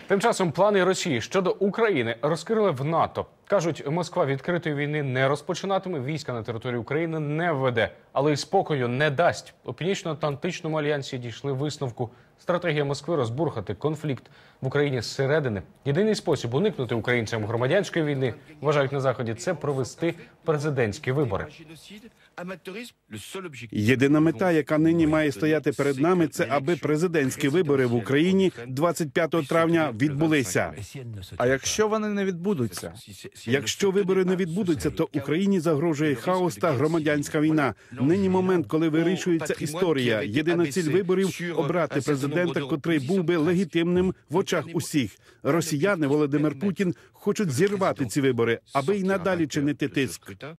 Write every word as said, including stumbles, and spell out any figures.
Тим часом плани Росії щодо України розкрили в НАТО. Кажуть, Москва відкритої війни не розпочинатиме, війська на території України не введе, але й спокою не дасть. У Північно-Атлантичному альянсі дійшли висновку. Стратегія Москви – розбурхати конфлікт в Україні зсередини. Єдиний спосіб уникнути українцям громадянської війни, вважають на Заході, це провести президентські вибори. Єдина мета, яка нині має стояти перед нами, це аби президентські вибори в Україні двадцять п'ятого травня відбулися. А якщо вони не відбудуться? Якщо вибори не відбудуться, то Україні загрожує хаос та громадянська війна. Нині момент, коли вирішується історія. Єдина ціль виборів – обрати президента, котрий був би легітимним в очах усіх. Росіяни, Володимир Путін, хочуть зірвати ці вибори, аби й надалі чинити тиск.